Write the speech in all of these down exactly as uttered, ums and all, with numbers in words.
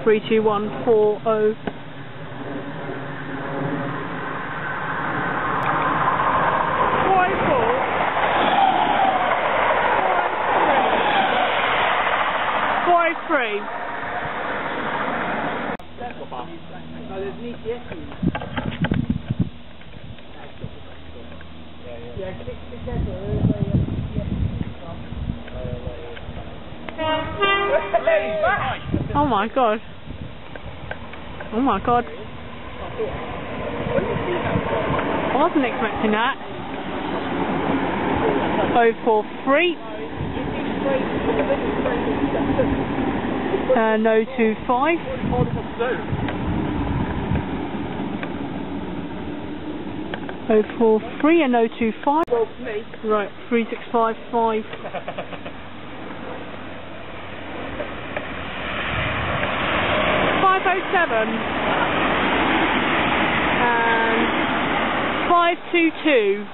three two one four oh. Three. No, there's an E T S in there. Yeah, stick together. Oh my god. Oh my god. I wasn't expecting that. oh four three. Uh, no two five. Oh four three and no two five. Right, three six five five. Five oh seven and five two two.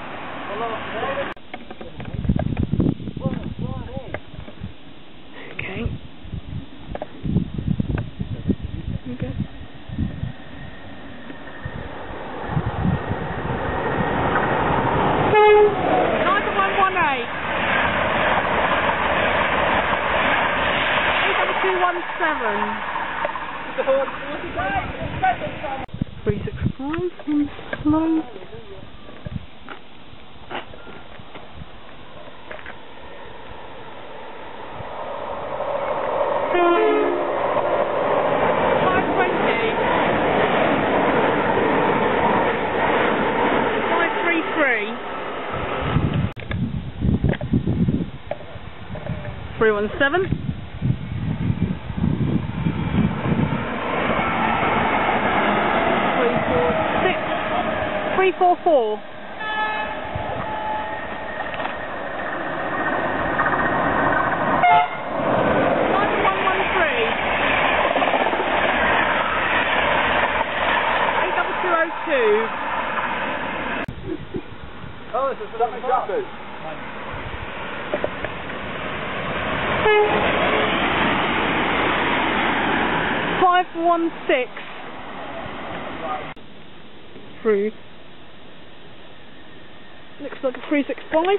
Three six five and slow. Five twenty. Five three three. Three one seven. Three four four. Nine one one three. Eight double two oh two. Oh, this is something droppers. Five one six. Through. Looks like a three six five.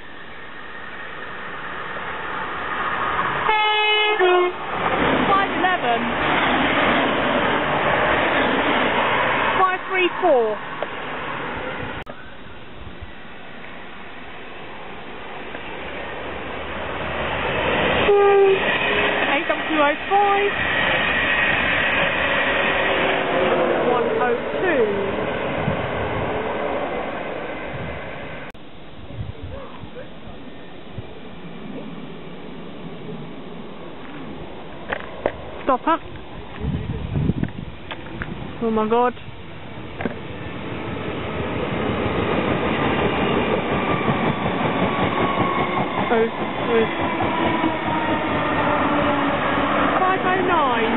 Five eleven. Five three four. Eight double two oh five. One oh two. Stop up. Oh my god. Oh, oh. five oh nine.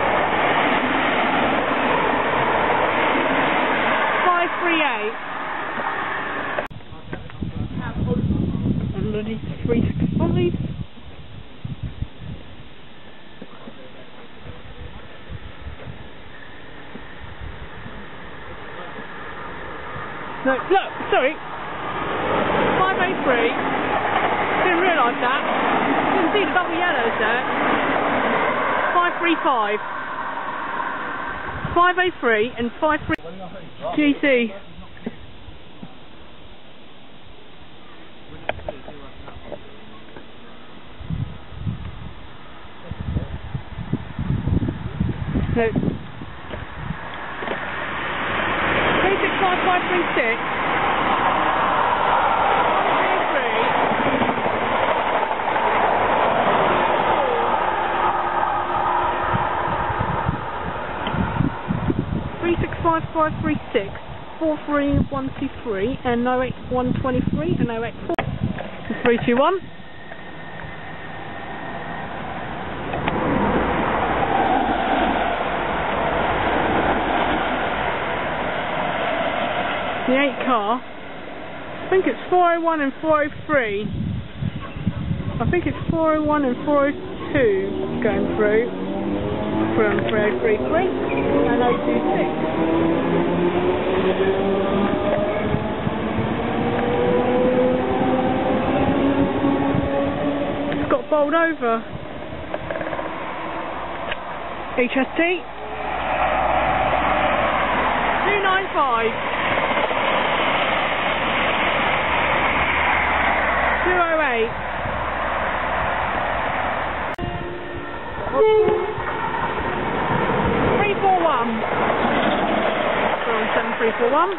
five three eight. And ready three six five. No, look, sorry. five oh three. Didn't realise that. Didn't see the double yellows there. five three five. five oh three and five three. G C. No. three six five five three six. three six five five three six. four three one two three and oh eight one two three and oh eight four. three two one. The eight car, I think it's four oh one and four oh three. I think it's four oh one and four oh two going through. We're on three oh three three and oh two six. It's got bowled over. H S T two nine five two oh eight three four one. We're on seven three four one.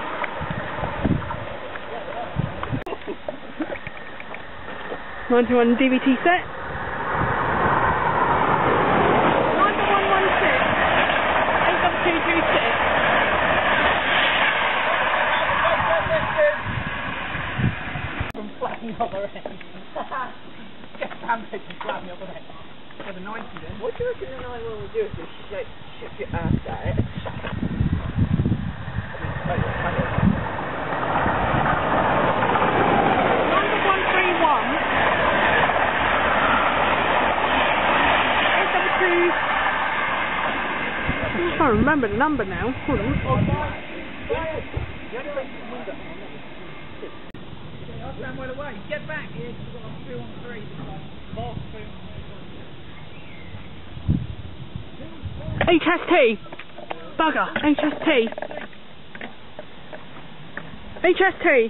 ninety-one D V T set. ninety-one one six eight double two two six. From flapping up her end. Get damaged and flapping up her end. For the ninety then. What do you reckon the nine one will do if you shake, shake your ass at it? Number one three one eight double two. I'm trying to remember the number now. Hold on. Stand right away. Get back here. We've got a two on three. Boss two. H S T. Bugger. H S T. H S T.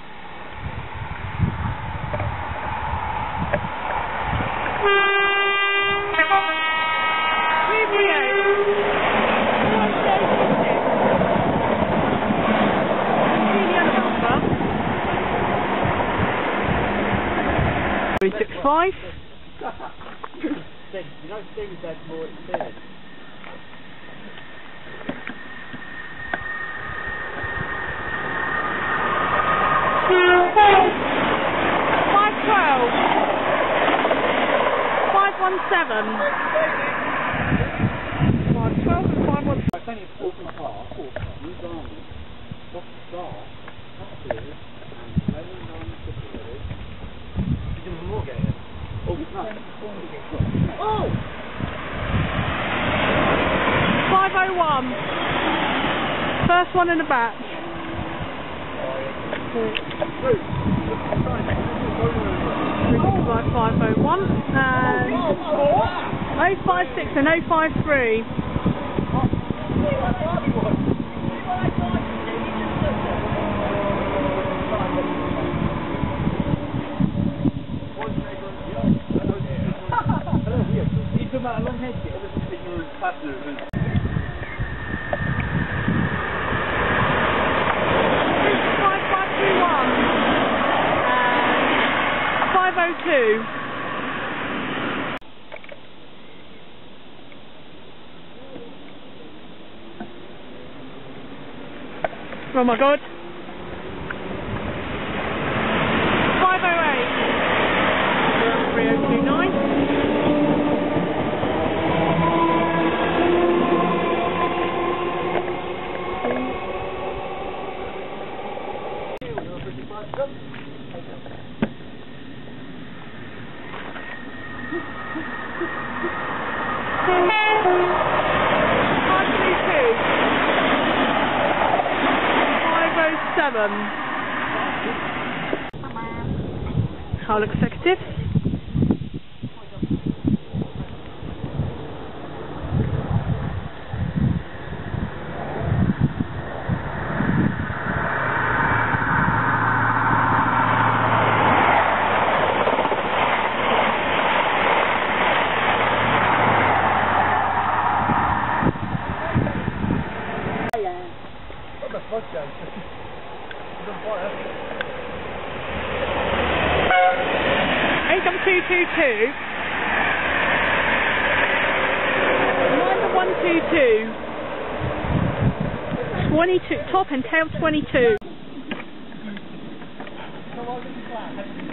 three six five. You know Steve's had more experience. five twelve. five one seven. five twelve and five one seven. It's only a quarter and a half. Quarter. New garment. Off the start. Upstairs. And laying down the cookie ready. You're doing more getting it. Oh, no. Oh! five oh one. First one in the batch. Like five oh one and oh five six and oh five three. You talking about a long head kit? five five two one and five oh two. Oh my god. five oh eight. three oh two nine. Seven. Hull executive. What the fuck, Joe? eight double two two two nine one two two twenty-two top and tail twenty-two. So I was in class.